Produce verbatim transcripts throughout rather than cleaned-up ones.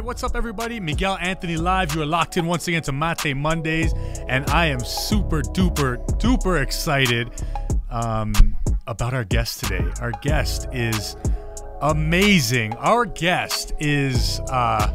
What's up, everybody? Miguel Anthony live. You are locked in once again to Mate Mondays, and I am super duper duper excited um, about our guest today. Our guest is amazing. Our guest is, uh,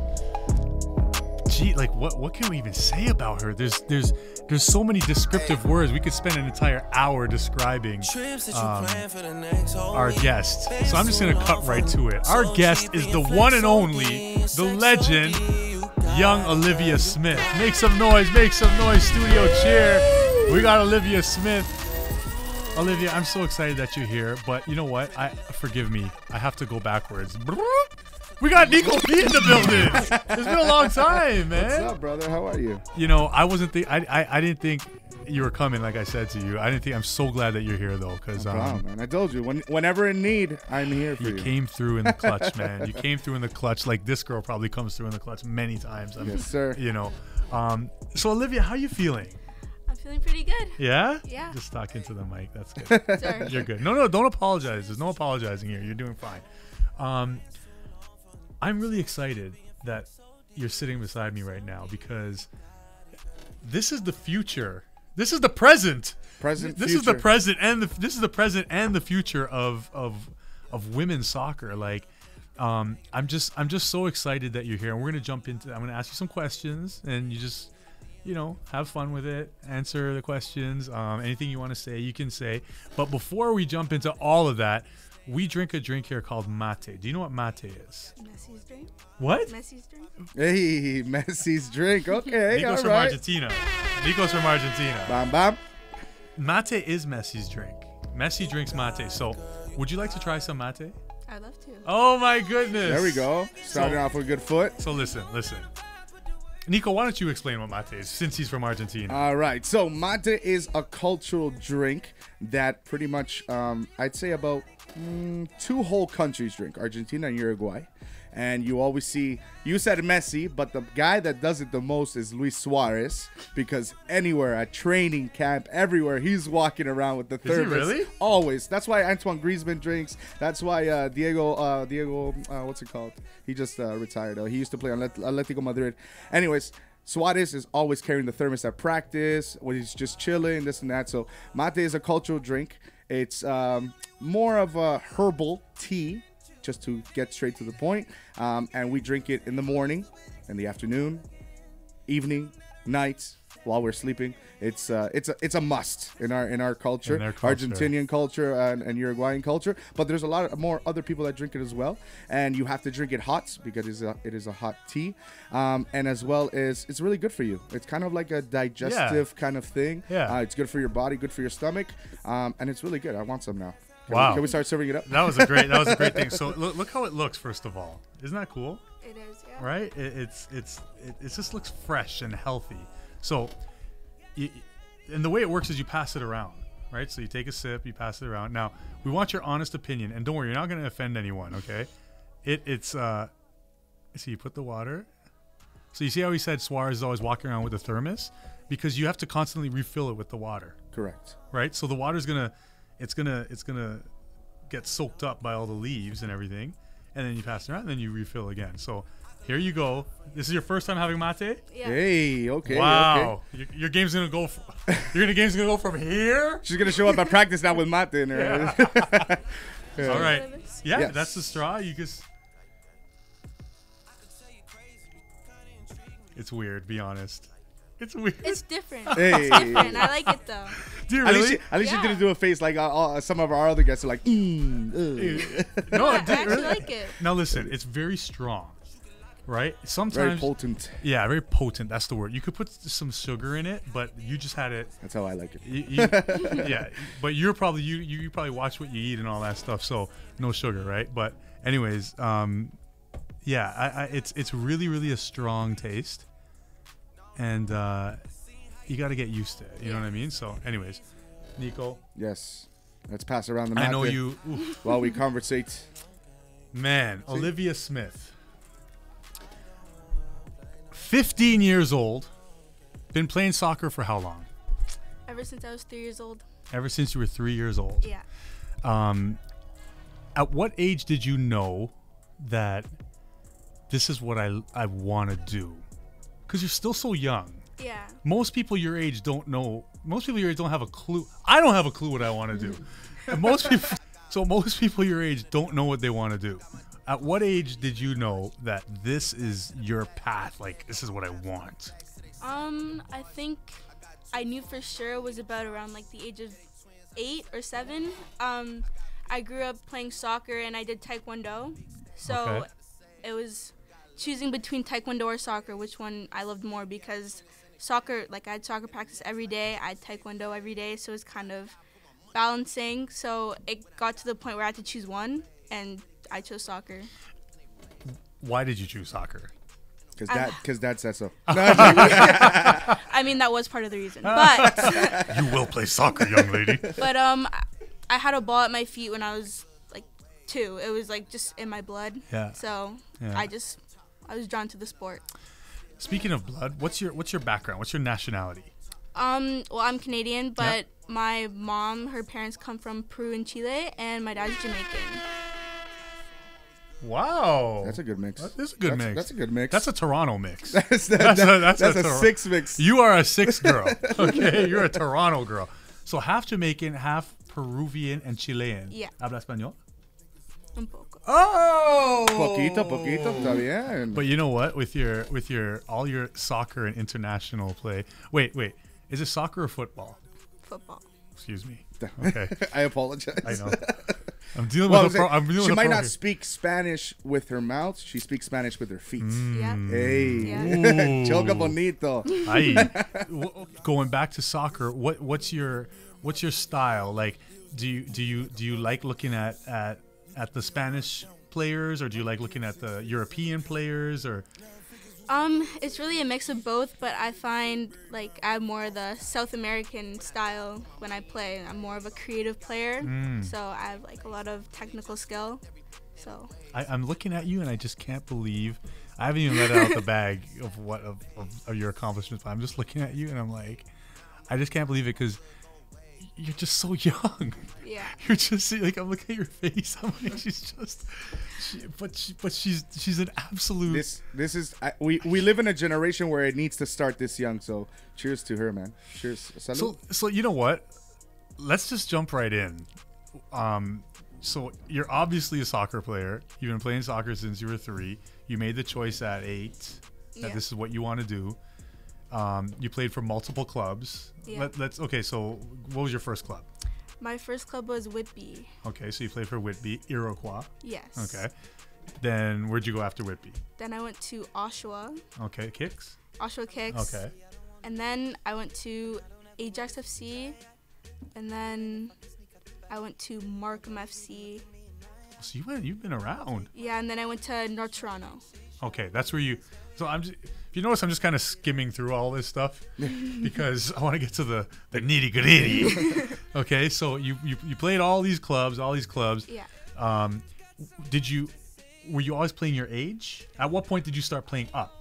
gee, like what? What can we even say about her? There's, there's, there's so many descriptive words. We could spend an entire hour describing um, our guest. So I'm just gonna cut right to it. Our guest is the one and only, the legend, young Olivia Smith. Make some noise, make some noise, studio cheer. We got Olivia Smith. Olivia, I'm so excited that you're here, but you know what? I forgive me. I have to go backwards. We got Nico P in the building. It's been a long time, man. What's up, brother? How are you? You know, I wasn't think I, I I didn't think you were coming. Like I said to you, I didn't think. I'm so glad that you're here though, because no um, problem, man. I told you, when, whenever in need, I'm here for you. You came through in the clutch, man. You came through in the clutch, like this girl probably comes through in the clutch many times. I mean, yes, sir. You know, um, so Olivia, how you feeling? I'm feeling pretty good. Yeah? Yeah. Just talk into the mic. That's good. Sorry. You're good. No, no, don't apologize. There's no apologizing here. You're doing fine. Um, I'm really excited that you're sitting beside me right now because this is the future. This is the present. Present. This future. is the present and the this is the present and the future of of of women's soccer. Like, um, I'm just I'm just so excited that you're here, and we're gonna jump into. I'm gonna ask you some questions, and you just, you know, have fun with it. Answer the questions. Um, anything you want to say, you can say. But before we jump into all of that, we drink a drink here called mate. Do you know what mate is? Messi's drink. What? Messi's drink. Hey, Messi's drink. Okay, Nico's all from right. Argentina. Nico's from Argentina. Bam, bam. Mate is Messi's drink. Messi drinks mate. So, would you like to try some mate? I'd love to. Oh my goodness. There we go. Starting So- off with a good foot. So listen, listen. Nico, why don't you explain what mate is, since he's from Argentina? All right. So mate is a cultural drink that pretty much, um, I'd say about mm, two whole countries drink, Argentina and Uruguay. And you always see, you said Messi, but the guy that does it the most is Luis Suarez, because anywhere, at training camp, everywhere, he's walking around with the Is he thermos. really? Always. That's why Antoine Griezmann drinks. That's why uh, Diego, uh, Diego, uh, what's it called? He just uh, retired. Though. He used to play on Let- Atletico Madrid. Anyways, Suarez is always carrying the thermos at practice when he's just chilling, this and that. So mate is a cultural drink. It's um, more of a herbal tea, just to get straight to the point. Um, and we drink it in the morning, in the afternoon, evening, night, while we're sleeping. It's uh, it's a it's a must in our in our culture, In their culture. Argentinian culture and, and Uruguayan culture. But there's a lot of more other people that drink it as well. And you have to drink it hot because it's a, it is a hot tea. Um, and as well as it's really good for you. It's kind of like a digestive kind of thing. Yeah. Uh, it's good for your body, good for your stomach, um, and it's really good. I want some now. Can Wow. We, can we start serving it up? That was a great. That was a great thing. So look, look how it looks. First of all, isn't that cool? It is, yeah. Right? It, it's it's it, it just looks fresh and healthy. So, you, and the way it works is you pass it around, right? So you take a sip, you pass it around. Now we want your honest opinion, and don't worry, you're not going to offend anyone, okay? It it's uh, so you put the water. So you see how he said Suarez is always walking around with a thermos, because you have to constantly refill it with the water, Correct. right? So the water's gonna, it's gonna it's gonna get soaked up by all the leaves and everything, and then you pass it around, and then you refill again. So here you go. This is your first time having mate? Yeah. Hey, okay. Wow. Your, your game's gonna go. F- your gonna game's gonna go from here. Okay. She's gonna show up at practice now with mate in her. Yeah. All right. Yeah, Yes. that's the straw. You just. It's weird. Be honest. It's weird. It's different. Hey. It's different. I like it though. Do you At least, really? she, at least Yeah. she didn't do a face like uh, uh, some of our other guests are like, mm, ugh. No, I I did actually really. like it. Now listen, it's very strong, right? Sometimes. Very potent. Yeah, very potent. That's the word. You could put some sugar in it, but you just had it. That's how I like it. You, you, yeah, but you're probably you, you you probably watch what you eat and all that stuff, so no sugar, right? But anyways, um, yeah, I, I, it's it's really really a strong taste, and uh, you got to get used to it. You know what I mean? So, anyways, Nico, Yes. Let's pass around the I mate know you, oof, while we conversate. man. Olivia Smith, fifteen years old, been playing soccer for how long? Ever since I was three years old. Ever since you were three years old. Yeah. Um, at what age did you know that this is what I I want to do, because you're still so young. Yeah. Most people your age don't know. Most people your age don't have a clue. I don't have a clue what I want to do. And most people, so most people your age don't know what they want to do. At what age did you know that this is your path? Like, this is what I want. Um, I think I knew for sure it was about around like the age of eight or seven. Um, I grew up playing soccer and I did taekwondo, so Okay. it was choosing between taekwondo or soccer, which one I loved more, because soccer, like I had soccer practice every day, I had taekwondo every day, so it's kind of balancing. So it got to the point where I had to choose one, and I chose soccer. Why did you choose soccer? Because dad, because dad said so. I mean, that was part of the reason, but You will play soccer, young lady. but um, I had a ball at my feet when I was like two. It was like just in my blood. Yeah. So Yeah. I just I was drawn to the sport. Speaking of blood, what's your what's your background? What's your nationality? Um, well, I'm Canadian, but my mom, her parents come from Peru and Chile, and my dad's Jamaican. Wow. That's a good mix. That is a good that's, mix. That's a good mix. That's a Toronto mix. that's, that, that's that- a- that's that's a a, Tor- six mix. You are a six girl. Okay, you're a Toronto girl. So half Jamaican, half Peruvian, and Chilean. Yeah. Habla español? Un poco. Oh. Poquito, poquito, está bien. But you know what? With your with your all your soccer and international play. Wait, wait. Is it soccer or football? Football. Excuse me. Okay. I apologize. I know. I'm dealing Well, with a I'm pro- I'm dealing she with a might pro not here. speak Spanish with her mouth. She speaks Spanish with her feet. Mm. Yeah. Hey, Yeah. choca bonito. Aye. W- Going back to soccer, what what's your what's your style? Like, do you do you do you like looking at at at the Spanish players, or do you like looking at the European players, or Um, it's really a mix of both, but I find like I'm more the South American style when I play. I'm more of a creative player, Mm. so I have like a lot of technical skill. So I, I'm looking at you and I just can't believe I haven't even let out the bag of what of, of, of your accomplishments. But I'm just looking at you and I'm like, I just can't believe it, because you're just so young. yeah, You're just like, I'm looking at your face. I'm like, she's just, she, but she, but she's she's an absolute. This this is I, we we live in a generation where it needs to start this young. So cheers to her, man. Cheers. Salud. So so you know what? Let's just jump right in. Um, so you're obviously a soccer player. You've been playing soccer since you were three. You made the choice at eight that Yeah. this is what you want to do. Um, you played for multiple clubs. Yeah. Let, let's okay. So what was your first club? my first club was Whitby. Okay, so you played for Whitby, Iroquois. Yes. Okay. Then where'd you go after Whitby? Then I went to Oshawa, Okay, Kicks. Oshawa Kicks. Okay. And then I went to Ajax F C, and then I went to Markham F C. So you went. You've been around. Yeah, and then I went to North Toronto. Okay, that's where you. So I'm. Just, if you notice, I'm just kind of skimming through all this stuff because I want to get to the the nitty gritty. Okay, so you, you you played all these clubs, all these clubs. Yeah. Um, did you? Were you always playing your age? At what point did you start playing up?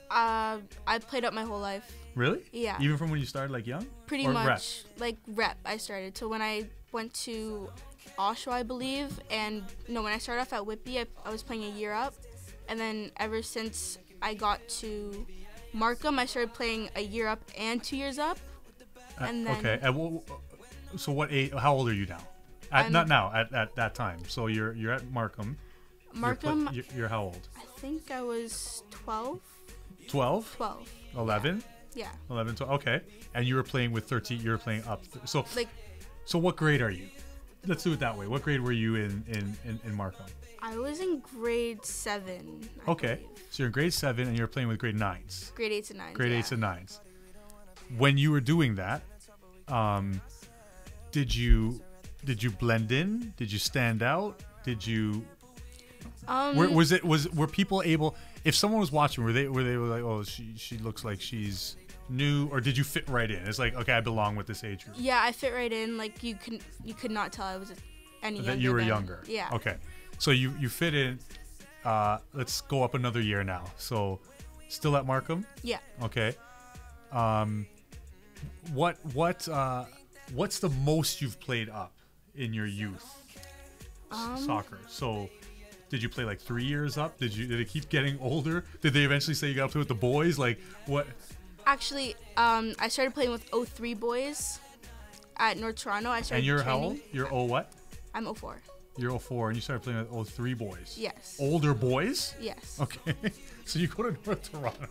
Uh, I played up my whole life. Really? Yeah. Even from when you started, like young? Pretty Or much. rep? Like rep, I started. So when I went to Oshawa, I believe, and no, when I started off at Whitby, I, I was playing a year up, and then ever since I got to Markham, I started playing a year up and two years up, Uh, Uh, and then okay. And what, so what age? How old are you now? At, I'm- not now. At, at that time. So you're you're at Markham. You're pla- Markham, You're, you're how old? I think I was twelve. twelve? twelve. eleven? Yeah. eleven, twelve. Okay. And you were playing with thirteen. You were playing up. Th- so Like so what grade are you? Let's do it that way. What grade were you in in in, in Markham? I was in grade seven. I Okay. believe. So you're in grade seven and you're playing with grade nines. Grade eights and nines. Grade yeah. eights and nines. When you were doing that, um, did you did you blend in? Did you stand out? Did you? Um, Were, was it was were people able? If someone was watching, were they were they like, oh, she she looks like she's new, or did you fit right in? It's like, okay, I belong with this age group. Yeah, I fit right in. Like you could you could not tell I was any younger. That you were than- younger. Yeah. Okay. So you you fit in. Uh, let's go up another year now. So still at Markham. Yeah. Okay. Um, what what uh, what's the most you've played up in your youth? S- Um, soccer. So did you play like three years up? Did you did it keep getting older? Did they eventually say you got to play with the boys? Like what? Actually, um, I started playing with oh three boys at North Toronto. I started And you're training. how old? You're oh what? I'm oh four. You're oh four, and you started playing with oh three boys. Yes. Older boys? Yes. Okay. So you go to North Toronto,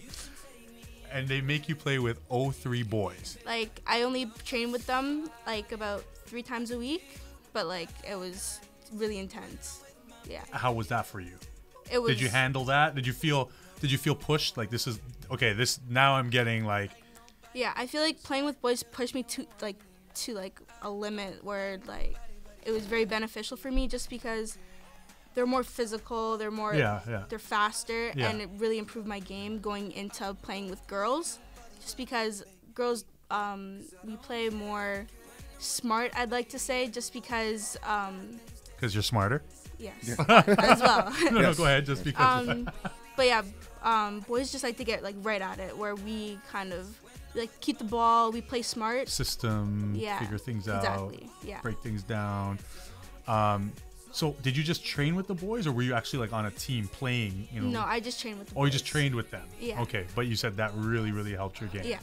and they make you play with oh three boys. Like, I only train with them like about three times a week, but like it was really intense. Yeah. How was that for you? It was. Did you handle that? Did you feel did you feel pushed? Like this is okay, this now I'm getting like Yeah, I feel like playing with boys pushed me to like to like a limit where like it was very beneficial for me just because they're more physical, they're more Yeah, yeah. they're faster Yeah. and it really improved my game going into playing with girls just because girls um we play more smart, I'd like to say, just because um because you're smarter. yes, as well. No, no, Yes. go ahead. Just because. um but yeah, um boys just like to get like right at it where we kind of like keep the ball, we play smart. System, Yeah, figure things out, exactly. Yeah. break things down. Um, so did you just train with the boys, or were you actually like on a team playing? You know. No, I just trained with the Oh, you just boys. trained with them. Yeah. Okay, but you said that really, really helped your game. Yeah.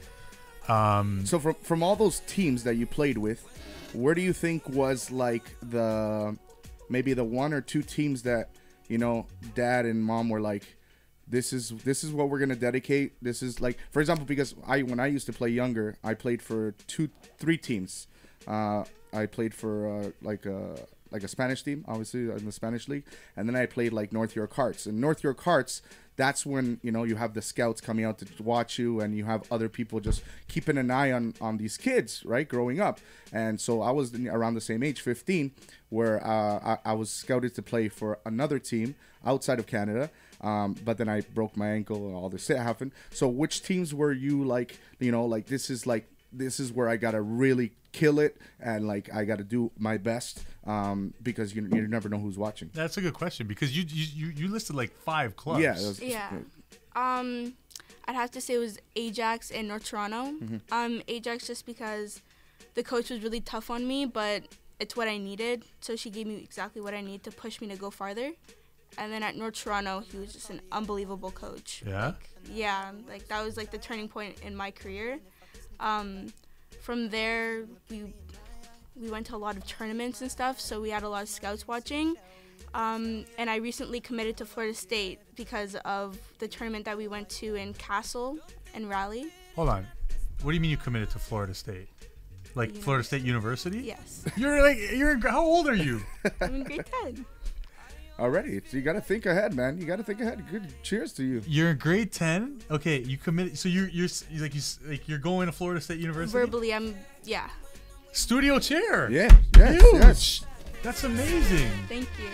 Um, So from from all those teams that you played with, where do you think was like the maybe the one or two teams that, you know, dad and mom were like, this is this is what we're gonna dedicate. This is like, for example, because I when I used to play younger, I played for two three teams. Uh, I played for uh, like a like a Spanish team, obviously in the Spanish league, and then I played like North York Hearts. And North York Hearts, that's when, you know, you have the scouts coming out to watch you, and you have other people just keeping an eye on on these kids, right, growing up. And so I was in- around the same age, fifteen, where uh, I, I was scouted to play for another team outside of Canada. Um, but then I broke my ankle and all this shit happened. So which teams were you like, you know, like this is like, this is where I got to really kill it, and like I got to do my best, um, because you, you never know who's watching. that's a good question because you you you, you listed like five clubs. Yeah. It was, Yeah. Um, I'd have to say it was Ajax and North Toronto. Um, Ajax just because the coach was really tough on me, but it's what I needed. So she gave me exactly what I need to push me to go farther. And then at North Toronto, he was just an unbelievable coach. Yeah. Yeah, like that was like the turning point in my career. Um, from there, we we went to a lot of tournaments and stuff, so we had a lot of scouts watching. Um, and I recently committed to Florida State because of the tournament that we went to in Castle and Raleigh. Hold on. What do you mean you committed to Florida State? Like Yeah. Florida State University? Yes, You're like you're in, how old are you? I'm in grade ten. already. So you got to think ahead, man. You got to think ahead. Good. Cheers to you. You're in grade ten. Okay, you committed. So you're you're s- like you s- like you're going to Florida State University. Verbally, I'm yeah. Studio chair. Yeah. Yes. Huge. Yes. That's amazing. Thank you.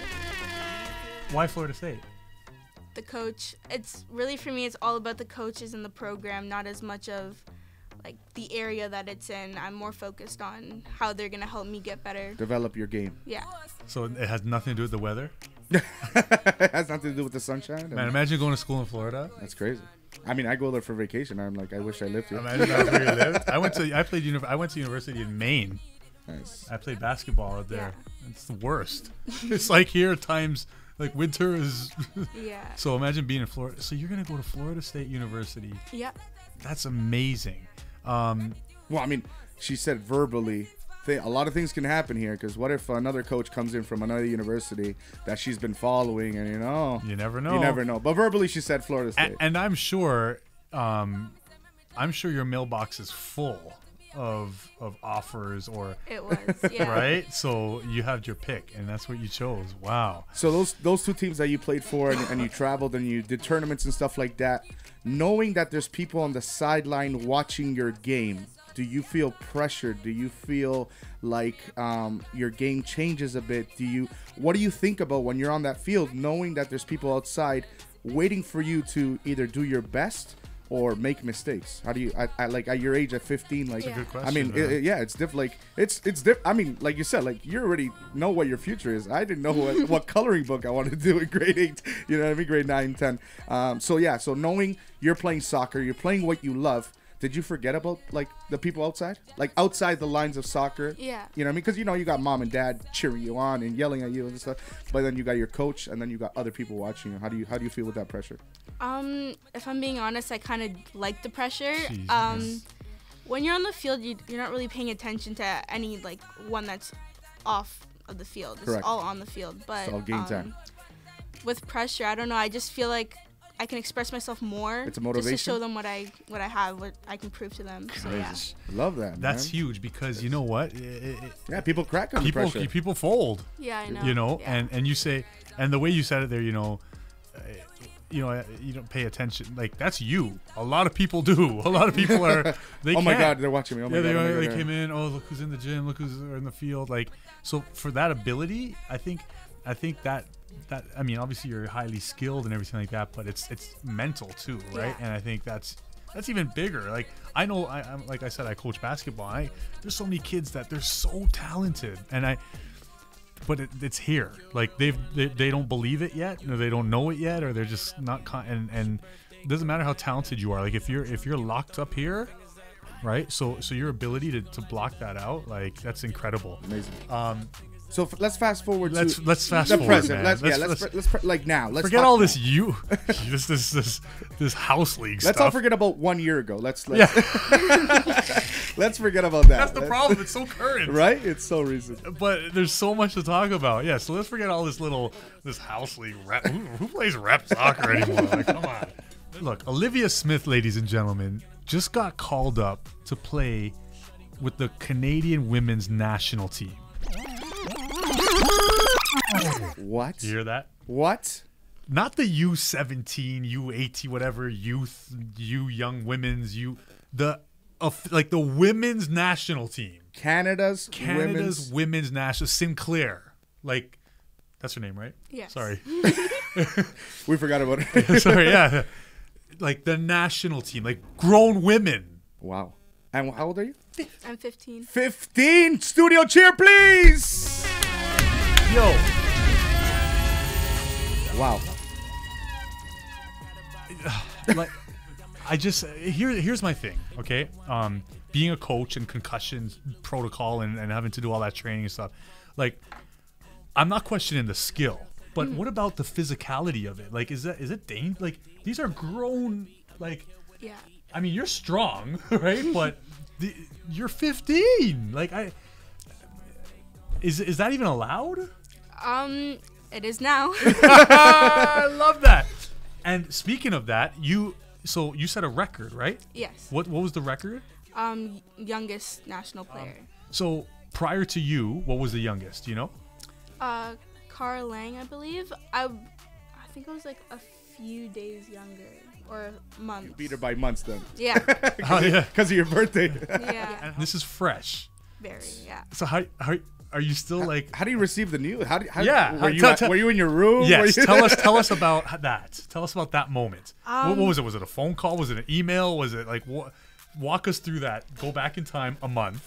Why Florida State? The coach. It's really for me. It's all about the coaches and the program, not as much of like the area that it's in. I'm more focused on how they're gonna help me get better. Develop your game. Yeah. So it has nothing to do with the weather. It has nothing to do with the sunshine. Man, imagine going to school in Florida. That's crazy. I mean, I go there for vacation. I'm like, I wish I lived here. Imagine that's where you lived. I went to I played uni- I went to university in Maine. Nice. I played basketball out there. Yeah. It's the worst. It's like here at times like winter is. Yeah. So imagine being in Florida. So you're gonna go to Florida State University. Yeah. That's amazing. Um, Well, I mean, she said verbally. Th- a lot of things can happen here, because what if another coach comes in from another university that she's been following, and you know, you never know. you never know. But verbally, she said Florida State. And, and I'm sure, um, I'm sure your mailbox is full of of offers or It was. Yeah. right. So you had your pick, and that's what you chose. Wow. So those those two teams that you played for, and, and you traveled and you did tournaments and stuff like that, knowing that there's people on the sideline watching your game, do you feel pressured? Do you feel like um, your game changes a bit? Do you what do you think about when you're on that field, knowing that there's people outside waiting for you to either do your best or make mistakes? How do you, at, at, like at your age, at fifteen, like That's a good question, I mean, man. it, it- yeah, it's diff. Like it's it's diff. I mean, like you said, like you already know what your future is. I didn't know what, what coloring book I wanted to do in grade eight. You know what I mean? Grade nine, ten. Um, so yeah, so knowing you're playing soccer, you're playing what you love. did you forget about like the people outside, like outside the lines of soccer? Yeah. You know what I mean? Because you know you got mom and dad cheering you on and yelling at you and stuff, but then you got your coach and then you got other people watching you. How do you how do you feel with that pressure? Um, if I'm being honest, I kind of like the pressure. Jesus. Um, when you're on the field, you, you're not really paying attention to any like one that's off of the field. It's Correct. all on the field. But It's all game um, time. with pressure, I don't know. I just feel like I can express myself more. It's a Just motivation? to show them what I what I have, what I can prove to them. So yeah. Love that. That's man. huge because you know what? It- it- it- Yeah, people crack on people the pressure. people fold. Yeah, I know. You know, Yeah. and and you say, and the way you said it there, you know, uh, you know, uh, you don't pay attention. Like that's you. A lot of people do. A lot of people are. They oh my can't. God, they're watching me. Oh my Yeah, God, they, oh my they God, came in. Oh, look who's in the gym. Look who's in the field. Like, so for that ability, I think, I think that that I mean, obviously you're highly skilled and everything like that, but it's it's mental too, right? Yeah. And I think that's that's even bigger. Like I know, I, I'm like I said, I coach basketball. I there's so many kids that they're so talented, and I. But it, it's here. Like they've they, they don't believe it yet, or they don't know it yet, or they're just not. Con- and and it doesn't matter how talented you are. Like if you're if you're locked up here, right? So so your ability to, to block that out, like that's incredible. Amazing. Um, So f- let's fast forward let's to let's fast the forward, present. man. Let's, yeah, let's let's, let's, let's pre- like now. Let's forget talk all now. this you this this this this house league Let's stuff. all forget about one year ago. Let's let's, yeah, let's forget about that. that's the Let's- problem. It's so current, right? It's so recent. But there's so much to talk about. Yeah, so let's forget all this little this house league rep. Who, who plays rep soccer anymore? Like, come on. Look, Olivia Smith, ladies and gentlemen, just got called up to play with the Canadian women's national team. What? You hear that? What? Not the U seventeen, U eighteen, whatever youth, you young women's, you the of like the women's national team. Canada's, Canada's women's. women's national Sinclair. Like that's her name, right? Yes. Sorry. We forgot about it. Sorry, yeah. Like the national team, like grown women. Wow. And how old are you? I'm fifteen. fifteen. Studio cheer, please. Yo, Wow. like I just here here's my thing, okay? Um being a coach and concussion protocol and, and having to do all that training and stuff. Like I'm not questioning the skill, but what about the physicality of it? Like is that is it dang like these are grown like Yeah. I mean you're strong, right? But the, you're fifteen. Like I is is that even allowed? Um, it is now. I love that. And speaking of that, you so you set a record, right? Yes. What what was the record? Um, youngest national player. So prior to you, what was the youngest? Do you know? Uh, Carl Lang, I believe. I, I think it was like a few days younger or months. Beat her by months then. Yeah. Oh yeah. Because of your birthday. Yeah. This is fresh. Very. Yeah. So how how are you still like? How do you receive the news? How do, how, Yeah, Were how- you, tell- at- tell- were you in your room? Were Yes. you- Tell us tell us about that. Tell us about that moment. what, what Um, was it? Was it a phone call? Was it an email? Was it like what? Walk us through that. Go back in time a month.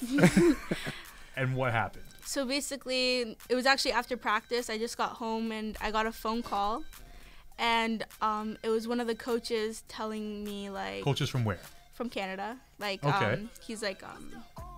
And what happened? So basically, it was actually after practice. I just got home and I got a phone call, and um, it was one of the coaches telling me like Coaches from where? from Canada. Like, Okay. um, he's like um,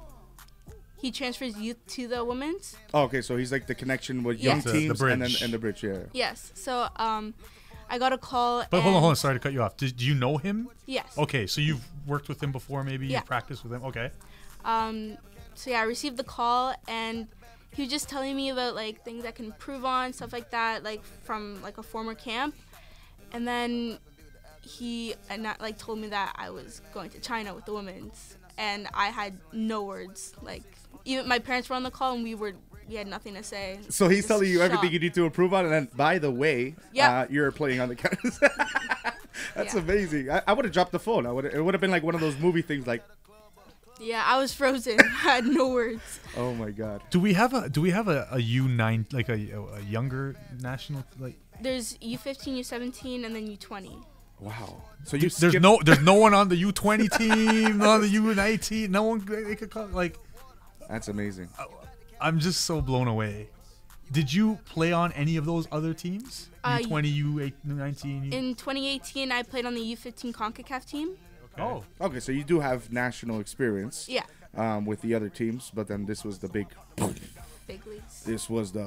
he transfers youth to the women's. Oh, okay, so he's like the connection with Yeah. young The- the teams and then bridge. and the bridge, yeah. Yes. So um, I got a call. But hold on, hold on. and- Sorry to cut you off. Did, do you know him? Yes. Okay, so you've worked with him before, maybe Yeah. you've practiced with him. Okay. Um, so yeah, I received the call and he was just telling me about like things I can improve on, stuff like that, like from like a former camp. And then he and that, like told me that I was going to China with the women's, and I had no words. Like even my parents were on the call and we were we had nothing to say. So he's Just telling you everything shocked. you need to improve on, and then by the way, Yeah. uh, you're playing on the cameras. That's Yeah. amazing. I, I would have dropped the phone. I would. It would have been like one of those movie things, like, Yeah, I was frozen. I had no words. oh my god. Do we have a Do we have a, a U nine like a, a younger national like? There's U fifteen, U seventeen, and then U twenty. Wow. So you There's skipped- no There's no one on the U twenty team, not on the U nineteen. No one they could call like. That's amazing. I'm just so blown away. Did you play on any of those other teams? Uh, U twenty, U nineteen. U- In twenty eighteen, I played on the U fifteen CONCACAF team. Okay. Oh, okay. So you do have national experience. Yeah. Um, with the other teams, but then this was the big. Big leagues. This was the.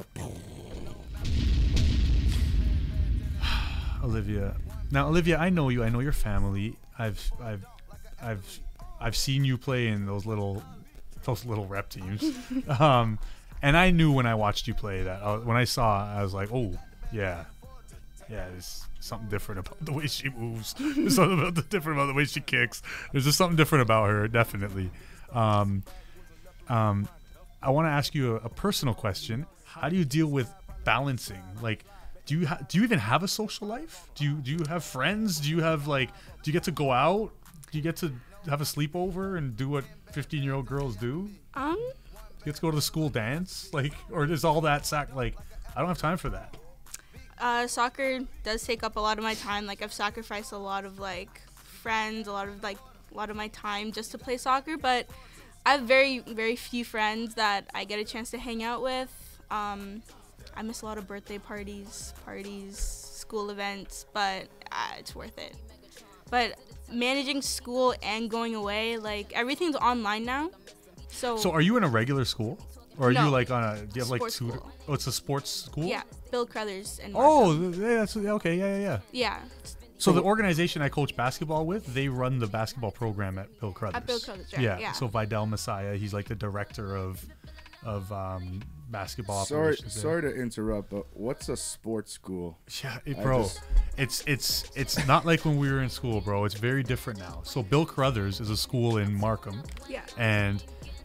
Olivia. Now, Olivia, I know you. I know your family. I've, I've, I've, I've seen you play in those little, those little rep teams. um, and I knew when I watched you play that uh, when I saw, I was like, oh, yeah, yeah. There's something different about the way she moves. There's something about the, different about the way she kicks. There's just something different about her, definitely. Um, um, I want to ask you a, a personal question. How do you deal with balancing? Like, do you ha- do you even have a social life? Do you do you have friends? Do you have like do you get to go out? Do you get to have a sleepover and do what fifteen year old girls do? Um, You get to go to the school dance, like, or is all that sac? Like, I don't have time for that. uh, soccer does take up a lot of my time. Like I've sacrificed a lot of like friends, a lot of like a lot of my time just to play soccer. But I have very very few friends that I get a chance to hang out with. Um, I miss a lot of birthday parties, parties, school events, but uh, it's worth it. But managing school and going away, like everything's online now. So So, are you in a regular school, or are No. you like on a? Do you have like Sports tutor? school. Oh, it's a sports school. yeah, Bill Crothers and Oh, Markham. th- yeah, that's okay. Yeah, yeah, yeah. Yeah, So the organization I coach basketball with, they run the basketball program at Bill Crothers. At Bill Crothers, right, Yeah. yeah. So Vidal Messiah, he's like the director of of um, basketball Sorry, operations. there. sorry to interrupt, but what's a sports school? Yeah, it, I bro. just- It's it's it's not like when we were in school, bro. It's very different now. So Bill Crothers is a school in Markham, yeah. and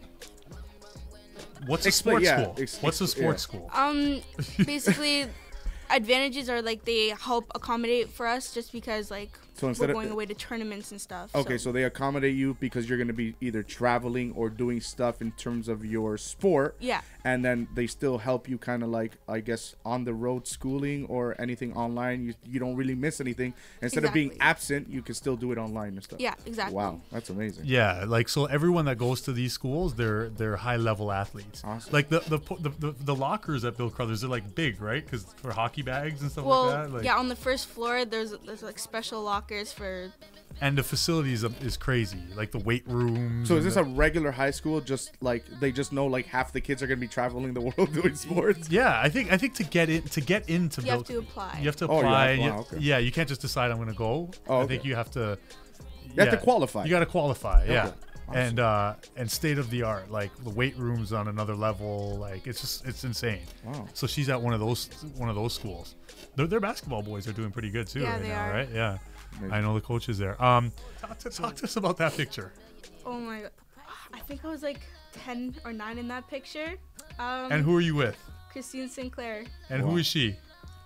what's a Explain- sports yeah, school? ex- What's a ex- sports yeah. school? Um, basically, advantages are like they help accommodate for us just because like So we're instead of- going away to tournaments and stuff. Okay, so they accommodate you because you're going to be either traveling or doing stuff in terms of your sport. Yeah. And then they still help you kind of like, I guess, on the road schooling or anything online. You, you don't really miss anything. Instead of being Exactly. absent, you can still do it online and stuff. Yeah, exactly. Wow, that's amazing. Yeah, like so everyone that goes to these schools, they're they're high level athletes. Awesome. Like the the, po- the the the lockers at Bill Crothers, they're like big, right? Because for hockey bags and stuff Well, like that. Like, yeah, on the first floor, there's there's like special lockers for. and the facilities is, is crazy, like the weight rooms. So is and this the- a regular high school? Just like they just know like half the kids are going to be traveling the world doing sports? Yeah, I think I think to get in to get into You Bill, have to apply. you have to Oh, you apply. have to you- apply, okay. Yeah, you can't just decide I'm going to go. Oh, I think okay. you have to. You have to qualify. You got to qualify. Yeah. Okay. Awesome. And uh, and state of the art, like the weight rooms on another level, like it's just it's insane. Wow. So she's at one of those one of those schools. Their, their basketball boys are doing pretty good too Yeah, right they now, are. right? Yeah. Amazing. I know the coaches there. Um, talk to, talk to us about that picture. Oh my god, I think I was like ten or nine in that picture. Um, And who are you with? Christine Sinclair, And Wow. who is she?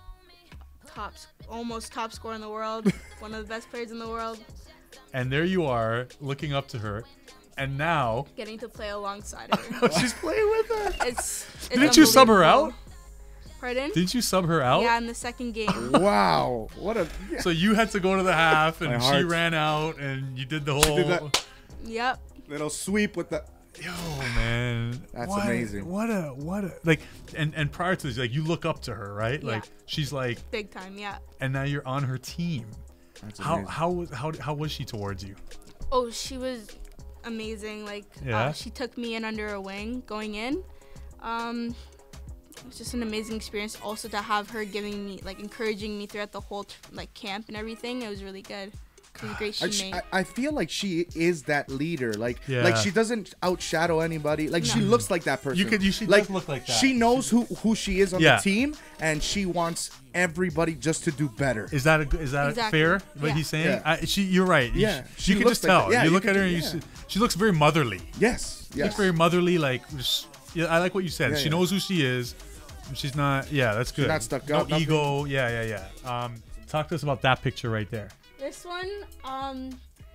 top, s- almost top scorer in the world, one of the best players in the world, And there you are, looking up to her, and now getting to play alongside her. she's playing with her. It's, it's Didn't you sub her out? unbelievable. Pardon? Didn't you sub her out? Yeah, in the second game. Wow. What a. Yeah. So you had to go to the half, and My she heart. ran out, and you did the whole. did that. Yep. Little sweep with the. Yo, man, That's what, amazing. What a what a like, and and prior to this, like you look up to her, right? Yeah. Like she's like, Big time, yeah. and now you're on her team. That's How amazing. how was how how was she towards you? Oh, she was amazing. Like, Yeah? uh, she took me in under her wing going in. Um, it was just an amazing experience. Also, to have her giving me, like, encouraging me throughout the whole t- like camp and everything. It was really good. It was a great I, sh- teammate. I- I feel like she is that leader. Like, Yeah. like she doesn't outshadow anybody. Like she No. looks like that person. You could- you- she like, does look like that. She knows who who she is on Yeah. the team, and she wants everybody just to do better. Is that a, is that Exactly. fair? What Yeah. he's saying? Yeah. I, she, you're right. You Yeah. sh- She you can looks just like tell. that. Yeah, you you look can at her, do- and you yeah. see, she looks very motherly. Yes. She Yes. looks very motherly. Like, just, yeah, I like what you said. Yeah, she yeah. knows who she is. She's not. Yeah, that's good. not stuck no up, nothing. ego. Yeah, yeah, yeah. Um, talk to us about that picture right there. This one, um,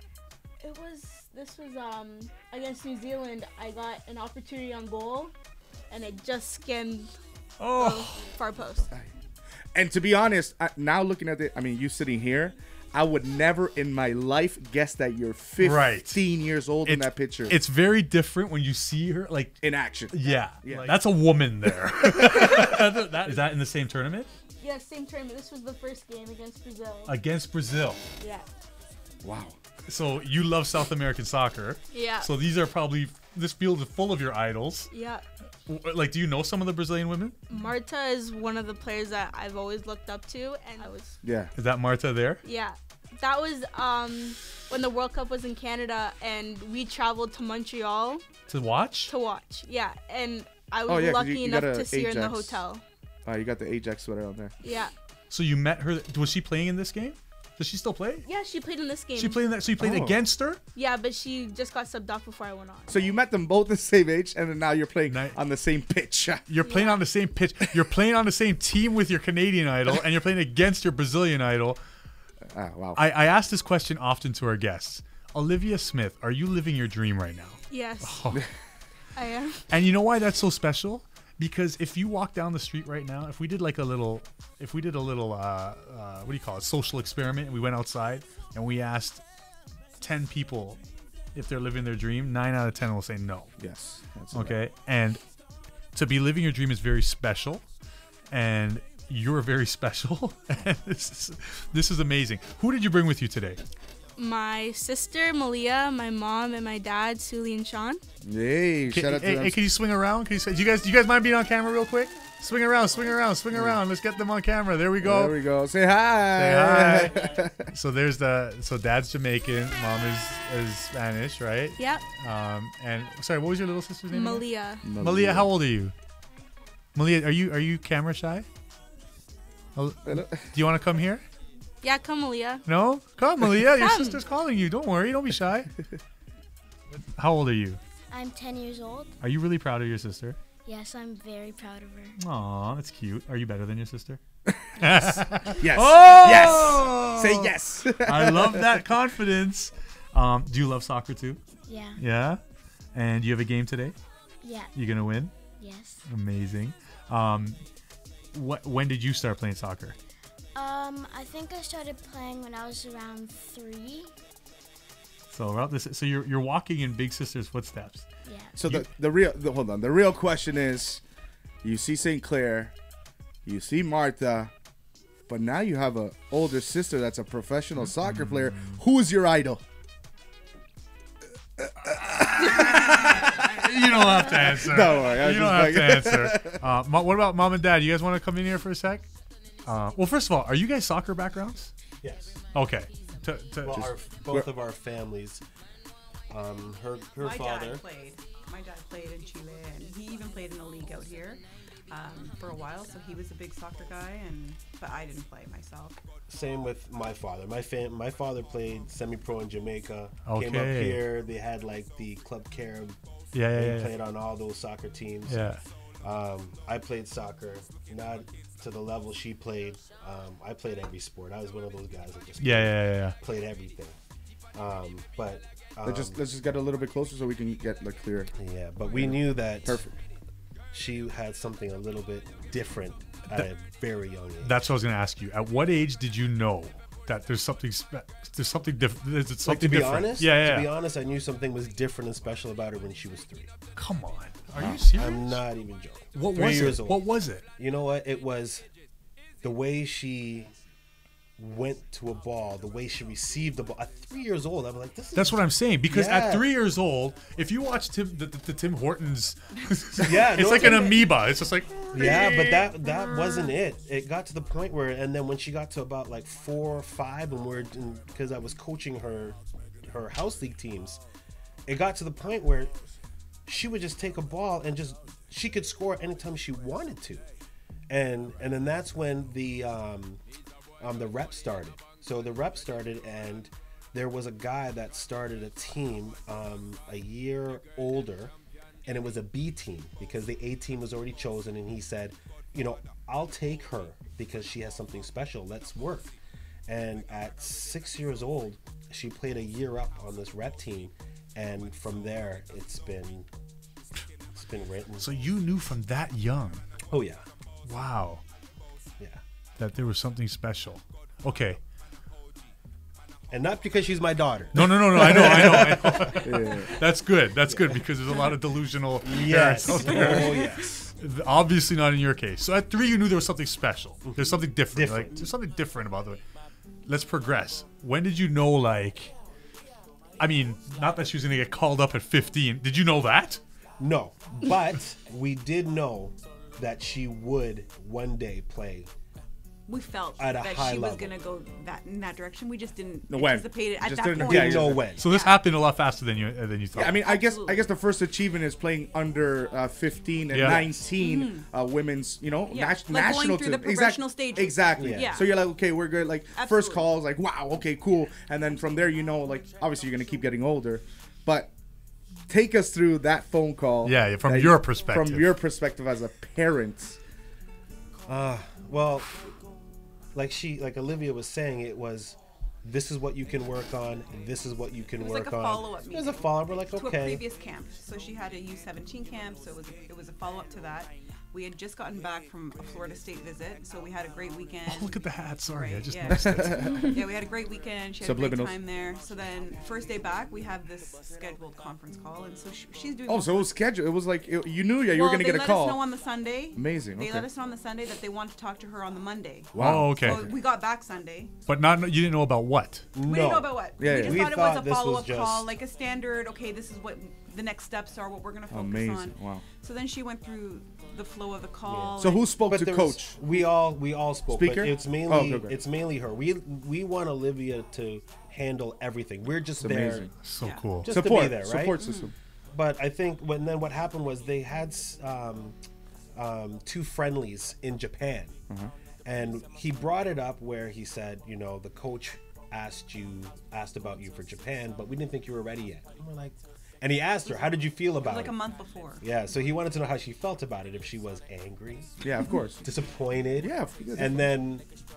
it was this was um against New Zealand. I got an opportunity on goal, and it just skimmed the Oh, far post. And to be honest, I, now looking at it, I mean, you sitting here, I would never in my life guess that you're fifteen Right. years old in It's- that picture. it's very different when you see her. Like, in action. yeah, Yeah. like, that's a woman there. that, is that in the same tournament Yeah, same tournament. This was the first game against Brazil. against Brazil? Yeah. Wow. so you love South American soccer. Yeah. So these are probably, this field is full of your idols. Yeah. W- Like, do you know some of the Brazilian women? Marta is one of the players that I've always looked up to, and I was Yeah. Is that Marta there? yeah. That was um when the World Cup was in Canada, and we traveled to Montreal To watch? to watch. Yeah, and I was Oh, yeah, 'cause lucky you- you enough got a to see her in the Ajax. hotel. Uh, you got the Ajax sweater on there. Yeah. So you met her. Was she playing in this game? Does she still play? Yeah, she played in this game. She played in that. So you played Oh. against her? Yeah, but she just got subbed off before I went on. So you met them both the same age, and then now you're playing Ni- on the same pitch. You're playing on the same pitch. You're playing on the same team with your Canadian idol, and you're playing against your Brazilian idol. Ah, wow. I, I ask this question often to our guests. Olivia Smith, are you living your dream right now? Yes, Oh. I am. And you know why that's so special? Because if you walk down the street right now, if we did like a little, if we did a little, uh, uh, what do you call it, social experiment, and we went outside and we asked ten people if they're living their dream, nine out of ten will say no. Yes. That's Okay, and to be living your dream is very special, and you're very special. And this is this is amazing. Who did you bring with you today? My sister Malia, my mom, and my dad Suli and Sean. Hey, Can, shout out to hey, them. hey, can you swing around? Can you, do you guys do you guys mind being on camera real quick? Swing around, swing around, swing around. Let's get them on camera. There we go. There we go. Say hi. Say hi. So there's the so dad's Jamaican, mom is is Spanish, right? Yep. Um, and sorry, what was your little sister's name? again? Malia. Malia, how old are you? Malia, are you are you camera shy? Oh, Hello. do you want to come here? Yeah, come Malia. No, come, Malia. Your Come. sister's calling you. Don't worry. Don't be shy. How old are you? I'm ten years old. Are you really proud of your sister? Yes, I'm very proud of her. Aw, that's cute. Are you better than your sister? Yes. Oh! Yes. Say yes. I love that confidence. Um, do you love soccer too? Yeah. Yeah. And you have a game today? Yeah. You gonna win? Yes. Amazing. Um, what? When did you start playing soccer? Um, I think I started playing when I was around three. So around this, so you're you're walking in big sister's footsteps. Yeah. So You- the the real the, hold on. The real question is, you see Sinclair, you see Martha, but now you have a older sister that's a professional soccer player. Who's your idol? You don't have to answer. Don't worry, I was You don't have just to answer. Uh, mo- what about mom and dad? You guys want to come in here for a sec? Uh, well, first of all, are you guys soccer backgrounds? Yes. Okay. To, to, Well, our, both of our families. Um, her her My father. dad played. My dad played in Chile, and he even played in a league out here um, for a while. So he was a big soccer guy, and but I didn't play myself. Same with my father. My fam- my father played semi-pro in Jamaica. Came up Okay. here. They had like the Club Carib. yeah, yeah, He yeah, played on all those soccer teams. yeah. Um, I played soccer, not to the level she played. Um, I played every sport. I was one of those guys that just Yeah, yeah, yeah, yeah. played everything. Um, but um, Let's just let's just get a little bit closer so we can get like clear. yeah, but we knew that Perfect. she had something a little bit different at a very young age. That's what I was going to ask you. At what age did you know that there's something spe- there's something different? There's Like, something to be different. honest, yeah, yeah. to be honest, I knew something was different and special about her when she was three. Come on, are you serious? I'm not even joking. What Three was years it? old. What was it? You know what? It was the way she went to a ball, the way she received the ball. At three years old, I'm like, this is. That's what I'm saying. Because at Yeah. three years old, if you watch Tim, the, the, the Tim Hortons, Yeah, it's no, like an it's- amoeba. It's just like Yeah, but that that wasn't it. It got to the point where, and then when she got to about like four or five, and we're because I was coaching her her house league teams, it got to the point where she would just take a ball and just she could score anytime she wanted to, and and then that's when the um, um the rep started. So the rep started, and there was a guy that started a team um, a year older. And it was a B team because the A team was already chosen. And he said, you know, I'll take her because she has something special. Let's work. And at six years old, she played a year up on this rep team. And from there, it's been it's been written. so you knew from that young. Oh, yeah. Wow, Yeah. that there was something special. Okay. And not because she's my daughter. No, no, no, no. I know, I know, I know. Yeah. That's good. That's good because there's a lot of delusional Yes. parents out Oh, there. yes. Obviously not in your case. So at three, you knew there was something special. There's something different. Different. Like there's something different about the way. Let's progress. When did you know, like, I mean, not that she was going to get called up at fifteen. Did you know that? No, but we did know that she would one day play. We felt At a that high she was level. going to go that in that direction. We just didn't No, when? anticipate it at Just that didn't- point. yeah, Didn't yeah. know when. So this happened a lot faster than you uh, than you thought. Yeah, I mean, I guess I Absolutely. guess the first achievement is playing under uh, fifteen and Yeah. nineteen uh, women's, you know, Mm-hmm. Yeah, nat- like going national through the team. professional exactly. stages. Exactly. Yeah. Yeah. So you're like, okay, we're good. Like first Absolutely. calls, like, wow, okay, cool. And then from there, you know, like obviously you're gonna keep getting older, but take us through that phone call. Yeah, yeah, from that your you- perspective. From your perspective as a parent. Uh, well, like she, like Olivia was saying, it was, this is what you can work on. This is what you can It was work like a on. follow-up It was a meeting follow-up. We're like, to a okay. previous camp. So she had a U seventeen camp, so it was it was a follow-up to that. We had just gotten back from a Florida State visit, so we had a great weekend. Oh, look at the hat. Sorry, I Right, just yeah. noticed it. Yeah, we had a great weekend. She had a Subliminals. great time there. So then, first day back, we have this scheduled conference call, and so she, she's doing. Oh, so it was scheduled. It was like it, you knew yeah, you well, were gonna they get a let call. us know on the Sunday. Amazing. They okay. let us know on the Sunday that they wanted to talk to her on the Monday. Oh, okay. So we got back Sunday. But not you didn't know about what? We No. didn't know about what. Yeah, we yeah. just We thought it thought was a this was follow-up just- call, like a standard. Okay, this is what the next steps are. What we're gonna focus Amazing. on. Wow. So then she went through the flow of the call. So and- who spoke But to there was- coach? We all we all spoke. Speaker? But it's mainly Oh, okay, okay. it's mainly her. We we want Olivia to handle everything. We're just It's there amazing. So Yeah. cool. just Support. to be there, right? Support system. But I think when then what happened was they had um, um, two friendlies in Japan, Uh-huh. and he brought it up where he said, you know, the coach asked you asked about you for Japan, but we didn't think you were ready yet. And we're like, and he asked her, how did you feel it was about like it? a month before. Yeah, so he wanted to know how she felt about it. If she was angry, Yeah, of course. disappointed. Yeah, of course. And then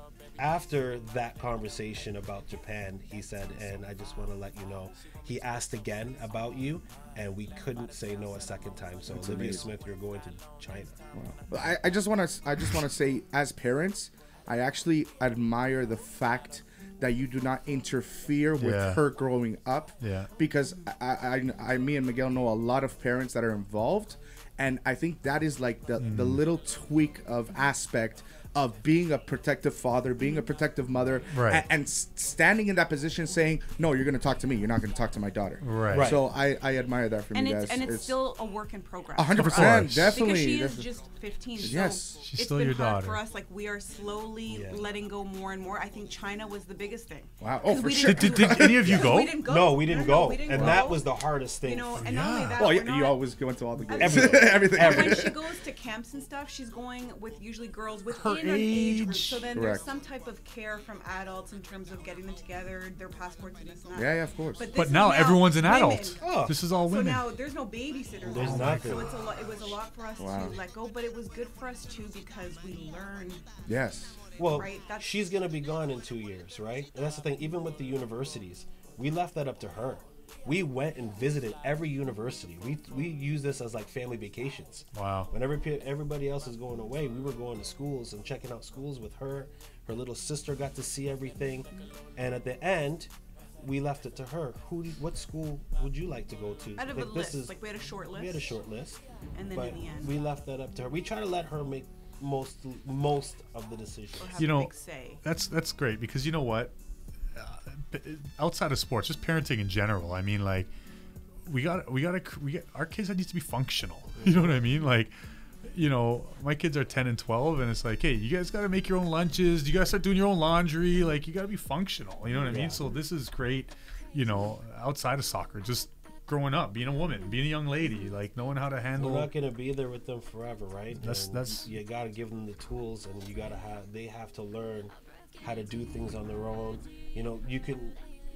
after that conversation about Japan, he said, and I just want to let you know, he asked again about you, and we couldn't say no a second time. So Olivia amazing. Smith, you're going to China. But I, I just want to I just want to say, as parents, I actually admire the fact that you do not interfere with Yeah. her growing up. Yeah. Because I, I, I, me and Miguel know a lot of parents that are involved, and I think that is like the the Mm. little tweak of aspect of being a protective father, being a protective mother, Right. and, and s- standing in that position saying, no, you're going to talk to me. You're not going to talk to my daughter. Right. Right. So I, I admire that from And you it's guys. and it's, still a work in progress. A hundred Of percent, course. definitely. Because she is definitely. just fifteen. So Yes. She's it's still been your hard daughter. for us. Like we are slowly Yeah. letting go more and more. I think China was the biggest thing. Wow. Oh, 'Cause for we sure. Did, did, did any of you go? We didn't go. No, we didn't No, no, go, we didn't and go. that was the hardest thing. You know, and Yeah. not only that, Well, we're yeah, not, you always go into all the games. Everything. Everything. when she goes to camps and stuff, she's going with usually girls within an age group. age. So then Correct. there's some type of care from adults in terms of getting them together, their passports and this and that. Yeah, yeah, of course. But, this But is now everyone's an women. adult. Oh. This is all So women. now there's no babysitters. There's anymore. nothing. So it's a lot. It was a lot for us Wow. to let go, but it was good for us too because we learned. Yes. Well, Right, that's- she's gonna be gone in two years, right? And that's the thing. Even with the universities, we left that up to her. We went and visited every university. We we use this as like family vacations. Wow. Whenever pe- everybody else is going away, we were going to schools and checking out schools with her. Her little sister got to see everything, and at the end, we left it to her. Who? do- What school would you like to go to? Out of Like, a this list, is- like we had a short list. we had a short list, And then but in the end, we left that up to her. We try to let her make most most of the decisions. or have You a know, big say. That's that's great because you know what, uh, b- outside of sports, just parenting in general. I mean, like we got we got to we got our kids need to be functional. You know what I mean? Like, you know, my kids are ten and twelve, and it's like, hey, you guys got to make your own lunches. You got to start doing your own laundry. Like, you got to be functional. You know what I mean? Yeah. So this is great. You know, outside of soccer, just growing up, being a woman, being a young lady, like knowing how to handle. We're not gonna be there with them forever, right? That's- And that's- you gotta give them the tools, and you gotta have they have to learn how to do things on their own. You know, you can,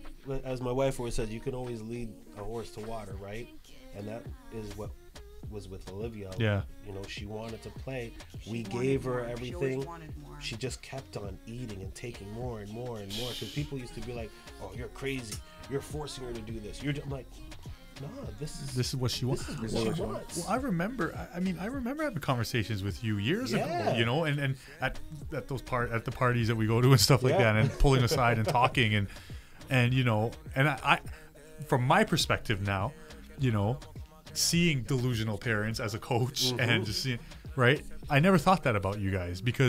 as my wife always said, you can always lead a horse to water, right? And that is what was with Olivia. Yeah. You know, she wanted to play. She we wanted gave her more. She always everything. wanted more. She just kept on eating and taking more and more and more. Because people used to be like, "Oh, you're crazy. You're forcing her to do this." You're. I'm like, no, this is This is what she wants. this is what what she she wants. Well, I remember. I- I mean, I remember having conversations with you years ago. Yeah. You know, and, and at at those part at the parties that we go to and stuff like Yeah. that, and pulling aside and talking and and you know, and I, I, from my perspective now, you know, seeing delusional parents as a coach Mm-hmm. and just seeing, right? I never thought that about you guys because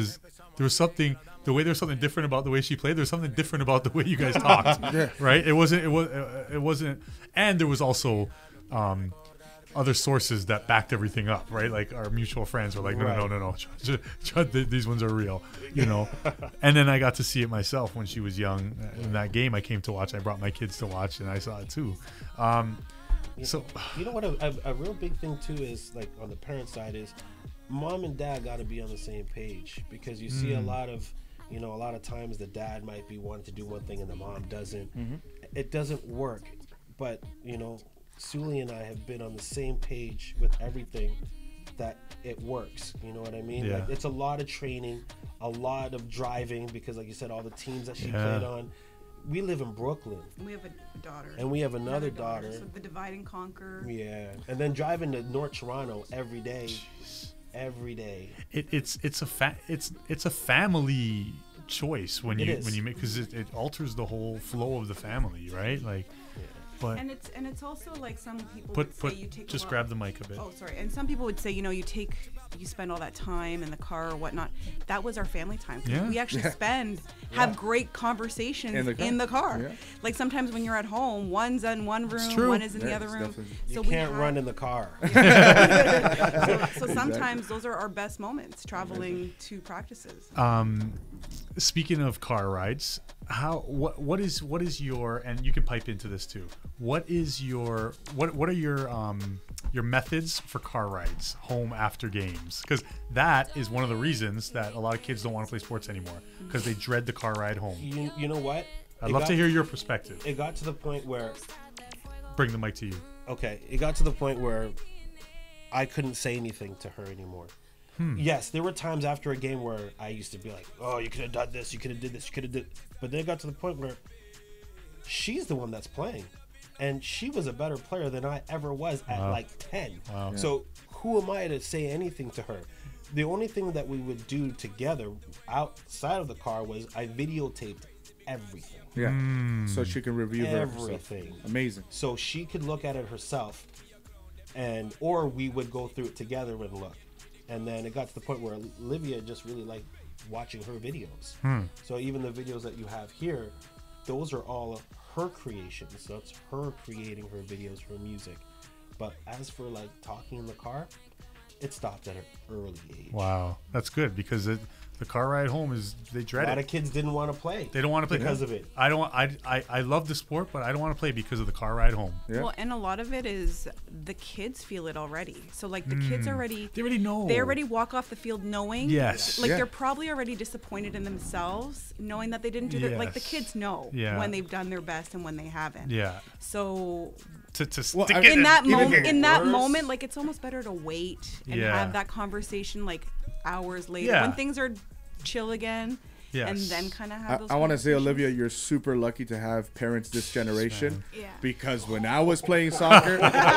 there was something the way there was something different about the way she played. There's something different about the way you guys talked, right? It wasn't. It was. It wasn't. And there was also um, other sources that backed everything up, right? Like our mutual friends were like, no, Right. no, no, no, no. Chud, th- these ones are real, you know. And then I got to see it myself when she was young. In that game, I came to watch. I brought my kids to watch, and I saw it too. Um, so, You know what? A, a, a real big thing too is like on the parent side is mom and dad got to be on the same page, because you see a lot of, you know, a lot of times the dad might be wanting to do one thing and the mom doesn't. Mm-hmm. It doesn't work. But, you know, Sully and I have been on the same page with everything that it works. You know what I mean? Yeah. Like, it's a lot of training, a lot of driving, because like you said, all the teams that she Yeah. played on. We live in Brooklyn. We have a daughter. And we have another daughter. So the divide and conquer. Yeah. And then driving to North Toronto every day. Every day. it, it's it's a fa- it's it's a family choice when It you is. when you make because it, it alters the whole flow of the family, right? Like, but And it's and it's also like some people put would put say you take a just lot- grab the mic a bit. Oh, sorry. And some people would say, you know, you take, you spend all that time in the car or whatnot. That was our family time. Yeah. We actually spend, have great conversations In in the the car. car. Yeah. Like sometimes when you're at home, one's in one room, true. one is in the Yeah, other it's room. definitely- You So we can't have- run in the car. So, so sometimes those are our best moments, traveling to practices. Um, speaking of car rides, how what what is what is your and you can pipe into this too. What is your what what are your um your methods for car rides home after games? Because that is one of the reasons that a lot of kids don't want to play sports anymore because they dread the car ride home. You, you know what? I'd It love got- to hear your perspective. It got to the point where, Bring the mic to you. okay, it got to the point where I couldn't say anything to her anymore. Yes, there were times after a game where I used to be like, oh, you could have done this, you could have did this, you could have did. But then it got to the point where she's the one that's playing. And she was a better player than I ever was at Wow. like ten. Wow. So who am I to say anything to her? The only thing that we would do together outside of the car was I videotaped everything. Yeah. So she can review her herself. Everything. Amazing. So she could look at it herself, and or we would go through it together and look. And then it got to the point where Olivia just really liked watching her videos. So even the videos that you have here, those are all her creations. That's her creating her videos, her music. But as for like talking in the car, it stopped at an early age. Wow, that's good because it, the car ride home is they A dread lot it. of kids didn't want to play. They don't want to play because of it. I don't. want- I, I I love the sport, but I don't want to play because of the car ride home. Yeah. Well, and a lot of it is the kids feel it already. So like the kids already, They already know. they already walk off the field knowing. Yes. Like Yeah. they're probably already disappointed in themselves, knowing that they didn't do their, like the Yes. kids know Yeah. when they've done their best and when they haven't. Yeah. So To to Well, stick I- it in that even moment, in that worse. moment, like it's almost better to wait and Yeah. have that conversation like hours later Yeah. when things are chill again. And Yes. then kind of I, have those I want to say, conversations. Olivia, you're super lucky to have parents this generation. Yeah. Because when I was playing soccer,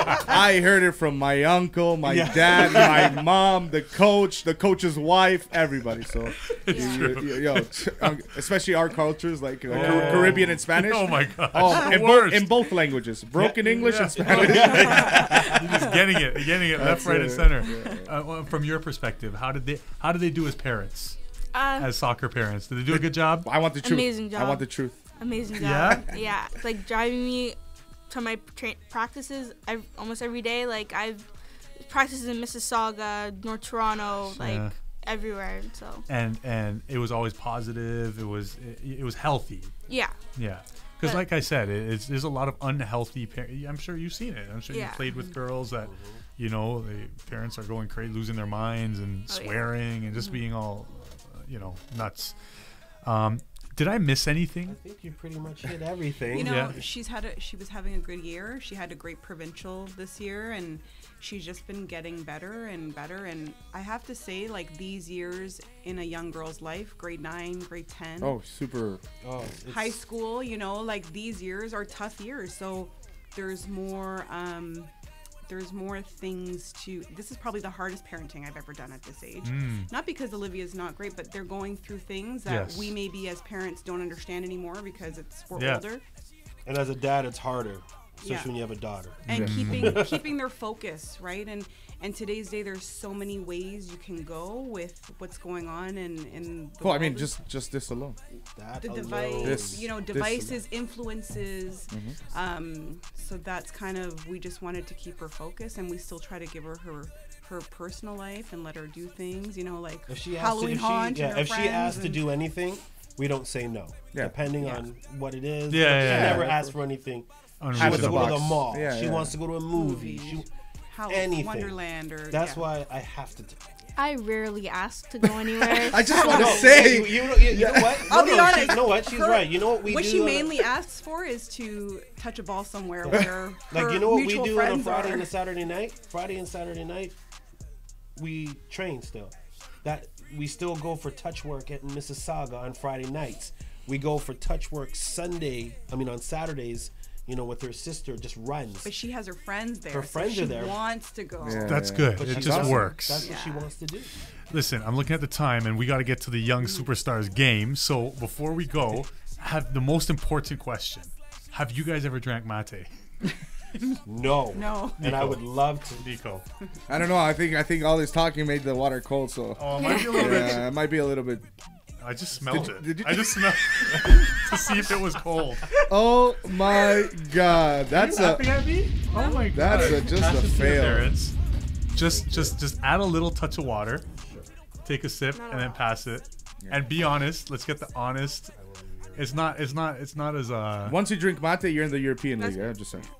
I heard it from my uncle, my dad, my mom, the coach, the coach's wife, everybody. So, you, you, you- yo, um, especially our cultures, like uh, Car- Caribbean and Spanish. Oh my god. Oh, the in, bo- worst. in both languages, broken English Yeah. and Spanish. You're just getting it, You're getting it left, That's right, and it. center. Uh, well, from your perspective, how did they how did they do as parents, Uh, as soccer parents? Did they do a good job? I want the truth. Amazing I job. want the truth. amazing Yeah? job. Yeah? Like driving me to my tra- practices ev- almost every day. Like I've practices in Mississauga, North Toronto, like Yeah. everywhere. So And and it was always positive. It was it, it was healthy. yeah, Yeah. Because But- like I said, it, it's, there's a lot of unhealthy. Par- I'm sure you've seen it. I'm sure Yeah. you played with girls that, you know, the parents are going crazy, losing their minds and Oh, yeah. swearing and just being all, uh, you know, nuts. Um, did I miss anything? I think you pretty much hit everything. You know, Yeah. she's had a, she was having a good year. She had a great provincial this year, and she's just been getting better and better. And I have to say, like these years in a young girl's life, grade nine, grade ten, Oh, super. Oh, it's- high school, you know, like these years are tough years. So there's more, um, there's more things to. This is probably the hardest parenting I've ever done at this age. Not because Olivia's not great, but they're going through things that Yes. we maybe as parents don't understand anymore because it's we're Yeah. older. And as a dad, it's harder. especially Yeah. when you have a daughter. And keeping keeping their focus, right? And and today's day, there's so many ways you can go with what's going on in in. The Well, I mean, world. just just this alone. That the alone. device, This- you know, this- devices, influences. Mm-hmm. Um, so that's kind of, we just wanted to keep her focused, and we still try to give her her her personal life and let her do things, you know, like If she asks to, Halloween if she, haunt. yeah, and her if she friends asks to and- do anything, we don't say no. Yeah. Depending Yeah. on what it is. Yeah, She yeah, yeah. never asks for anything. She Unreasonable. wants to go to the box. mall. Yeah, she yeah. wants to go to a movie. Movies. She, How anything. Wonderland or that's yeah. why I have to. T- I rarely ask to go anywhere. I just want to no, say. you, you, know, you, you know what? No, I'll be no, honest, She, you know what? She's her- right. You know what we what do? she on a- mainly asks for is to touch a ball somewhere where like her you know what we mutual do on a friends Friday are. and a Saturday night. Friday and Saturday night, we train still. That we still go for touch work at Mississauga on Friday nights. We go for touch work Sunday. I mean on Saturdays. You know, with her sister, just runs. But she has her friends there. Her so friends she are there. wants to go. Yeah. That's good. But It she just doesn't. works. That's what she Yeah. wants to do. Listen, I'm looking at the time, and we got to get to the young superstars game. So before we go, have the most important question: have you guys ever drank mate? No. No. And I Nico. would love to. Nico. I don't know. I think I think all this talking made the water cold. So Oh, it might be a little bit. yeah, it might be a little bit. I just smelled Did- it. did you- I just smelled to see if it was cold. Oh my god, that's Are you a laughing at me? Oh my god. that's a, just Pass a it to your fail. parents. Just, just, just add a little touch of water. Take a sip Not and then allowed. pass it. And be honest. Let's get the honest. It's not. It's not. It's not as uh. Once you drink mate, you're in the European That's League. I'm just saying.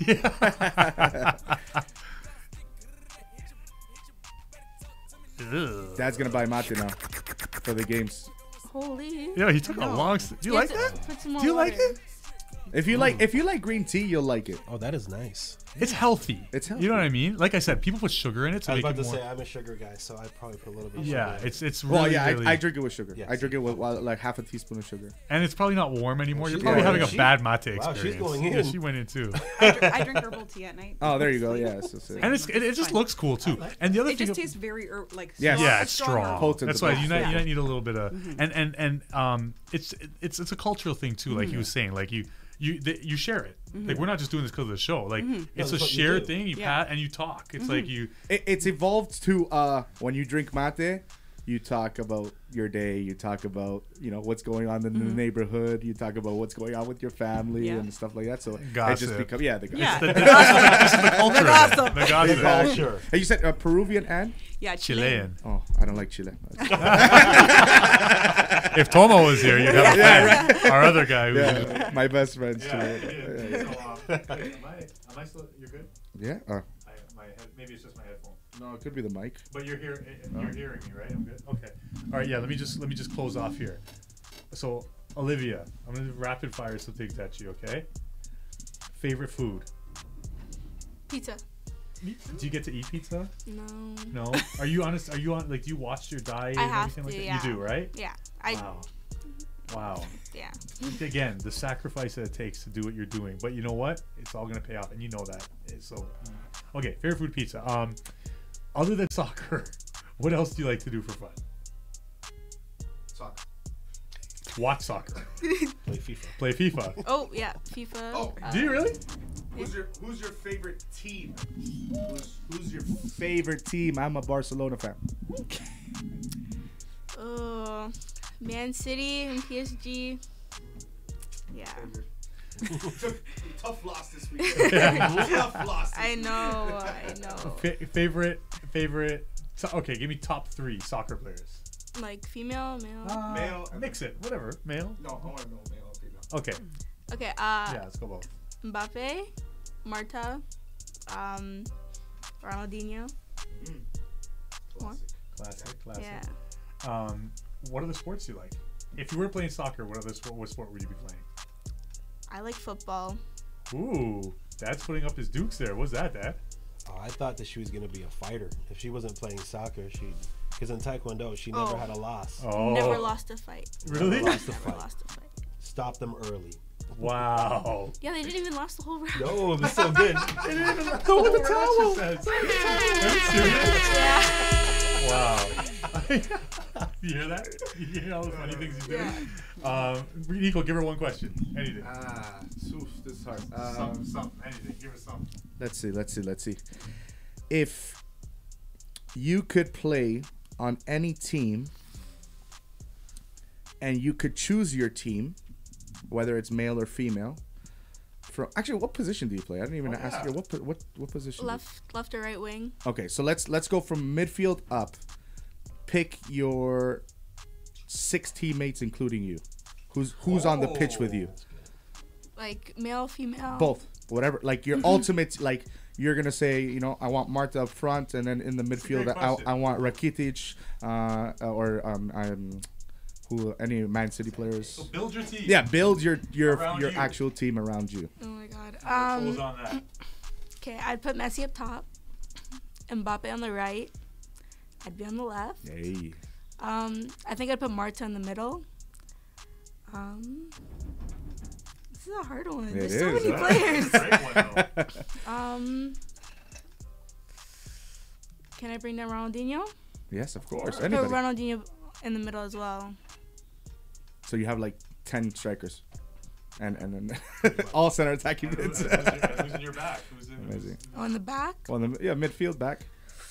Ugh. Dad's gonna buy mate now for the games. Holy. Yeah, he took a No. long. s- Do you You like have to that? put some more Do you like water. it? If you like, if you like green tea, you'll like it. Oh, that is nice. It's healthy. It's You know what healthy. I mean? Like I said, people put sugar in it to I was make about it to more. say I'm a sugar guy, so I probably put a little bit. Of Yeah, sugar in. it's it's really Well, yeah, really, I, I drink it with sugar. Yes. I drink it with well, like half a teaspoon of sugar. and it's probably not warm anymore. You're she's probably going having in. a She- bad mate experience. wow, she's going Yeah, in. she went in too. I, dr- I drink herbal tea at night. Oh, there you go. Sleep. Yeah, so, so. And it's it, it just Fine. looks cool too. And the other It thing, just tastes very herb, like Yes. strong, yeah, a it's strong. herb. Potent That's the why best. you might, you Yeah. might need a little bit of and and and um it's it's it's a cultural thing too. Like he was saying, like you you th- you share it. Like we're not just doing this because of the show. Like it's No, a that's what you shared do. thing. You Yeah. pat and you talk. It's like you. It, it's evolved to uh, when you drink mate, you talk about your day. You talk about you know what's going on in the neighborhood. You talk about what's going on with your family Yeah. and stuff like that. So it Gossip. just become yeah the gossip. Yeah. The, the, this is the culture. The of it. gossip. The gossip. The culture. Hey, you said uh, Peruvian and Yeah, Chilean. oh I don't like Chile. If Tomo was here, you'd have a friend. Our other guy. Who yeah, my best friend's Yeah, Chilean. it Yeah, is. So, um, am I, am I still? You're good. yeah. Uh, I, my head, maybe it's just my headphone. no, it could be the mic. But you're here. You're hearing me, right? I'm good. Okay. All right. Yeah. Let me just let me just close off here. So Olivia, I'm gonna do rapid fire some things at you. Okay. Favorite food? Pizza. Do you get to eat pizza? No. No. Are you honest? Are you on? Like, do you watch your diet I and have everything to, like that? yeah. You do, right? Yeah. I. Wow. Wow. Yeah. Again, the sacrifice that it takes to do what you're doing, but you know what? It's all gonna pay off, and you know that. So, okay, favorite food, pizza. Um, other than soccer, what else do you like to do for fun? Soccer. Watch soccer, Play FIFA. play FIFA. Oh yeah. FIFA. Oh, uh, Do you really? Who's your Who's your favorite team? Who's, who's your favorite team? I'm a Barcelona fan. Uh, Man City and P S G. Yeah. Tough loss this week. Tough loss. I know. I know. Fa- favorite, favorite. So, okay, give me top three soccer players. Like female, male. Uh, Male. Mix it, whatever. Male. No, I want to know male or female. Okay. Okay. Uh, Yeah, let's go both. Mbappe, Marta, um, Ronaldinho. Classic, classic. Yeah. Um, what are the sports you like? If you were playing soccer, what other sport? What sport would you be playing? I like football. Ooh, Dad's putting up his dukes there. What's that, Dad? Oh, I thought that she was gonna be a fighter. If she wasn't playing soccer, she, because in Taekwondo she never Oh. had a loss. Oh, Never lost a fight. Really? Never lost a Never fight. lost a fight. Stop them early. Wow. Yeah, they didn't even last the whole round. No, it was so good. Throw the towel. Are you serious? Yeah. Wow. You hear that? You hear all the funny things he's doing? Um, Nico, give her one question. Anything. Ah, oof, this is hard. Um, something, something, anything. Give her something. Let's see, let's see, let's see. If you could play on any team and you could choose your team, whether it's male or female, from actually, what position do you play? I didn't even Oh, ask yeah. you. What po- what what position? do you- Left, left or right wing. Okay, so let's let's go from midfield up. Pick your six teammates, including you. Who's who's on the pitch with you? Like male, female. Both, whatever. Like your ultimate, like you're gonna say, you know, I want Marta up front, and then in the midfield, great I, question. I want Rakitic, uh, or um, um, who any Man City players. So build your team. Yeah, build your your Around your you. actual team around you. Oh my god. Who's Um. on that? Okay, I'd put Messi up top, Mbappe on the right. I'd be on the left. Hey, Um, I think I'd put Marta in the middle. Um, this is a hard one. It There's so is, many huh? players. Great one, though. Um, can I bring down Ronaldinho? yes, of course. Put Anybody. Ronaldinho in the middle as well. So you have like ten strikers, and and then all center attacking And who- mids. and who's, your, and who's in your back? Who's in? Amazing. Oh, in the back. Well, the, yeah, midfield back.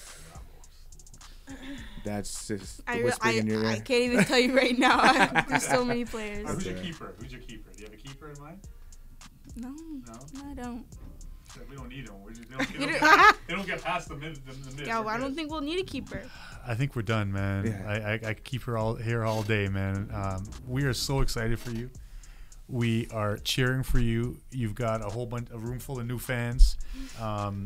That's just the I, re- whispering I, in your I ear. can't even tell you right now. There's so many players. Who's your Yeah. keeper? Who's your keeper? Do you have a keeper in mind? No, No. no, I don't. We don't need them. We just, they, don't, they, You don't don't- get, they don't get past the mid. The, the mid. Yeah, We're well, I good. don't think we'll need a keeper. I think we're done, man. Yeah. I, I I could keep her all here all day, man. Um, we are so excited for you. We are cheering for you. You've got a whole bunch, a room full of new fans. Um,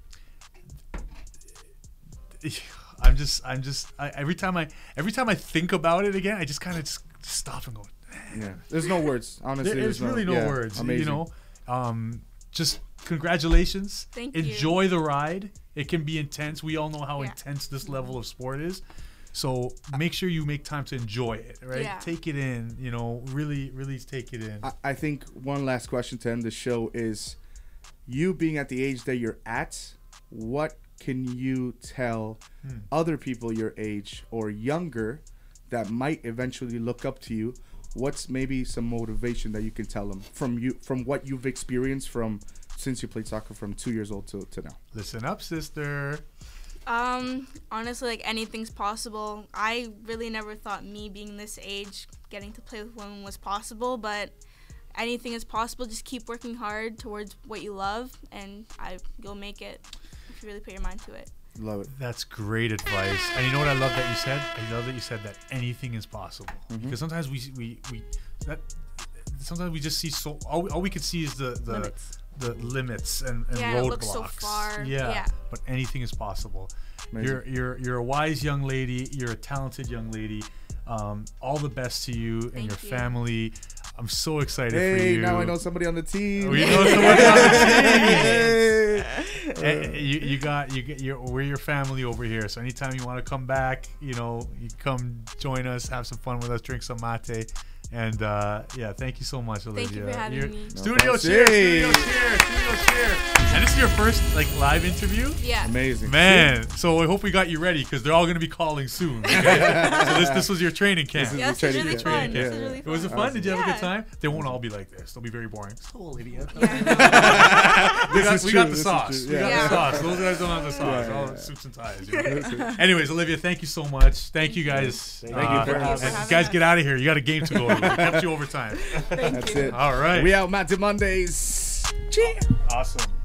I'm just, I'm just. I, every time I, every time I think about it again, I just kind of just stop and go. Yeah, there's no words. Honestly, There, there's there's really no yeah, words. Amazing. You know, um, just congratulations. Thank you. Enjoy the ride. It can be intense. We all know how Yeah. intense this level of sport is. So make sure you make time to enjoy it, right? Yeah. Take it in. You know, really, really take it in. I, I think one last question to end the show is, you being at the age that you're at, what can you tell Hmm. other people your age or younger that might eventually look up to you? What's maybe some motivation that you can tell them from you, from what you've experienced from since you played soccer from two years old to, to now? Listen up, sister. Um, honestly, like anything's possible. I really never thought me being this age, getting to play with women was possible, but anything is possible. Just keep working hard towards what you love, and I you'll make it if you really put your mind to it. Love it. That's great advice. And you know what I love that you said? I love that you said that anything is possible. Mm-hmm. Because sometimes we we we that sometimes we just see so all we, all we can see is the the Limits. the limits and, and Yeah, it roadblocks. looks so far. Yeah, Yeah. but anything is possible. Amazing. You're you're you're a wise young lady. You're a talented young lady. Um, all the best to you and Thank your you. family. I'm so excited for Hey, you. now I know somebody on the team. We know somebody on the team. Hey. Eh, you, you got you get your we're your family over here. So anytime you want to come back, you know, you come join us, have some fun with us, drink some mate, and uh, yeah, thank you so much, Olivia. Thank you for having You're- me. No Studio problem. cheer, studio Hey. cheer, studio cheer. And this is your first like live interview. Yeah. Amazing. Man, so I hope we got you ready because they're all going to be calling soon. Okay? so this this was your training camp. This is Yeah, this the is training really camp. fun. Yeah, This is yeah. really fun. Was it fun? Did you have a good Yeah. time? They won't all be like this. They'll be very boring. So Olivia. Yeah, we got, is we true, got the this is sauce. true. We got Yeah. the sauce. Those guys don't have the sauce. Yeah, all yeah. suits and ties. You know? Anyways, Olivia, thank you so much. Thank you guys. Thank you for having and us. Thank you for guys, having get out of here. You got a game to go. We kept you over time. That's it. All right. We out, Matt Mondays. Cheers. Awesome.